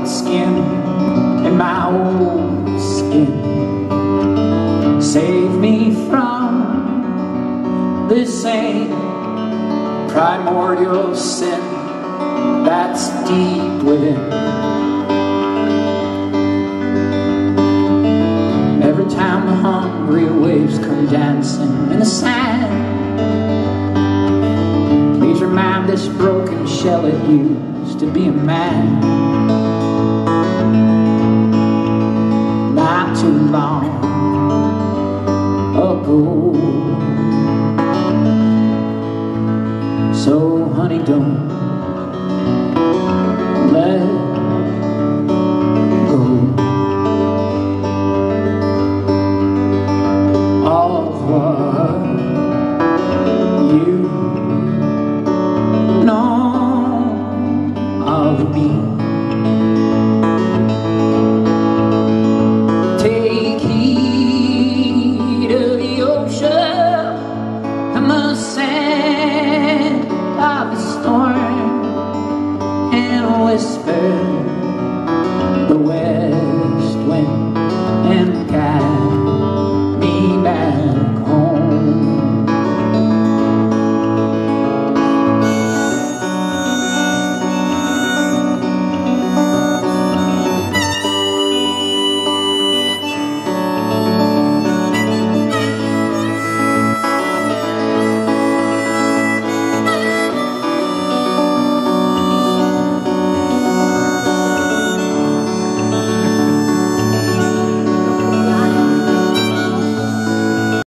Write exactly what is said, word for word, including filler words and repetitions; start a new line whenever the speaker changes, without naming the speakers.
white skin and my old skin. Save me from this same primordial sin that's deep within. Every time the hungry waves come dancing in the sand, please remind this broken shell it used to be a man. Not too long ago. So honey, don't let go of what you know of me. Take heed of the ocean and the sand of the storm, and whisper